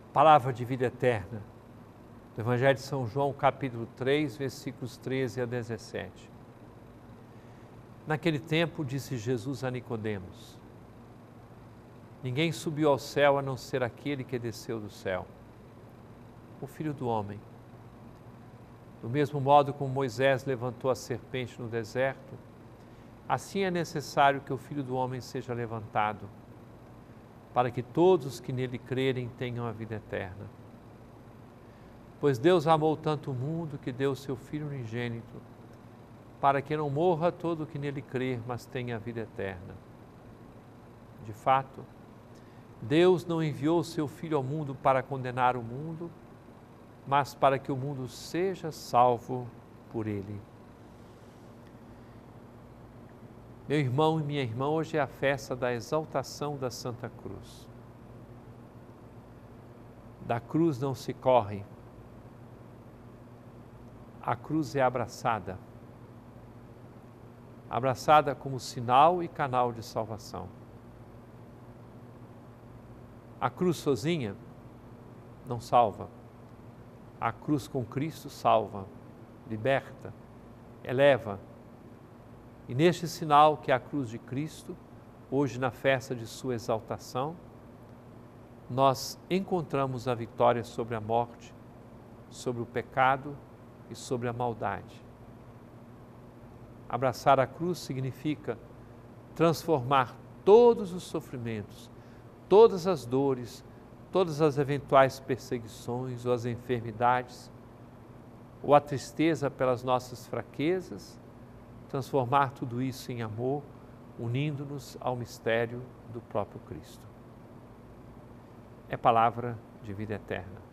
Palavra de vida eterna, do Evangelho de São João, capítulo 3, versículos 13 a 17. Naquele tempo, disse Jesus a Nicodemos: ninguém subiu ao céu a não ser aquele que desceu do céu, o Filho do Homem. Do mesmo modo como Moisés levantou a serpente no deserto, assim é necessário que o Filho do Homem seja levantado, para que todos os que nele crerem tenham a vida eterna. Pois Deus amou tanto o mundo que deu o seu Filho unigênito, para que não morra todo o que nele crer, mas tenha a vida eterna. De fato, Deus não enviou o seu Filho ao mundo para condenar o mundo, mas para que o mundo seja salvo por ele. Meu irmão e minha irmã, hoje é a festa da exaltação da Santa Cruz. Da cruz não se corre, a cruz é abraçada. Abraçada como sinal e canal de salvação. A cruz sozinha não salva. A cruz com Cristo salva, liberta, eleva. E neste sinal que é a cruz de Cristo, hoje na festa de sua exaltação, nós encontramos a vitória sobre a morte, sobre o pecado e sobre a maldade. Abraçar a cruz significa transformar todos os sofrimentos, todas as dores, todas as eventuais perseguições ou as enfermidades, ou a tristeza pelas nossas fraquezas, transformar tudo isso em amor, unindo-nos ao mistério do próprio Cristo. É palavra de vida eterna.